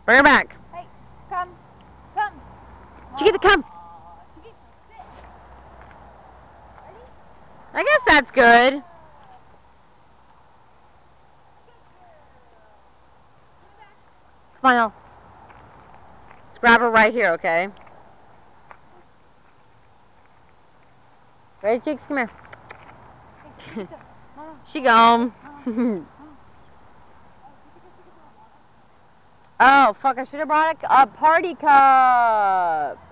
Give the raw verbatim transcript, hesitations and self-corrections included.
Bring her back. Hey, come. Come. Chiquita, come. Chiquita, sit. Ready? I guess that's good. Come on, Elle. Let's grab her right here, okay? Ready, Cheeks? Come here. She gone. Oh, fuck, I should have brought a, a party cup.